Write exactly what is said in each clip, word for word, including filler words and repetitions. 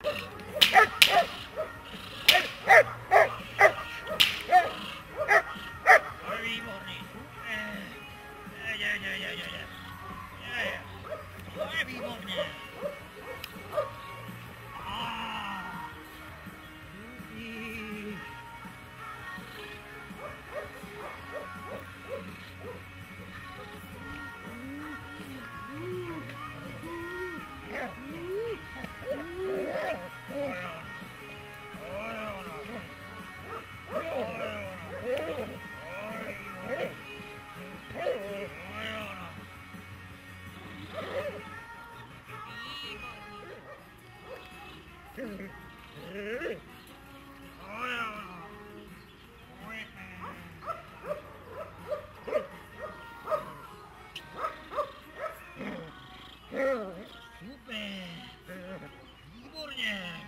Výborný. Je, je, je, je, je, je. Je, je. To je výborně. Ah. Super! Výborně!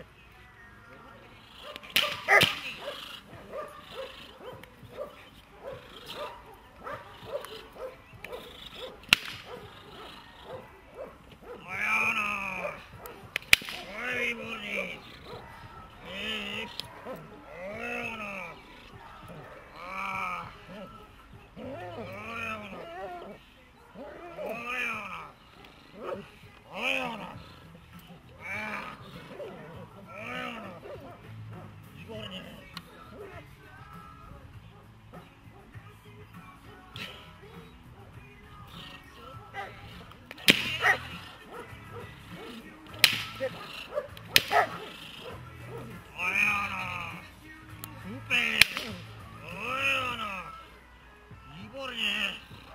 Mariano! To je výborný! Mariano! Ah! Mariano! Mariano! Mariano! Ah! Mariano! Výborně! Mariano! Super! Mariano! Výborně!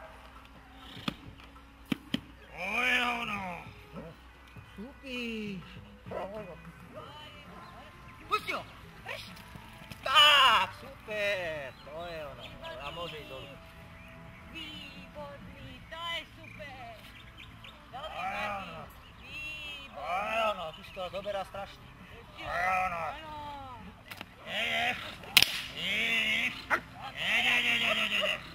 Mariano! Super! Pusti ho! Tak, super! To je ono. A může jít dolů. Výborný, to je super. Velký Mariano! Martin. Výborný. Mariano, ty jsi to doberá strašně. Mariano! Ano. Je, je! Je, je, je, je, je, je, je.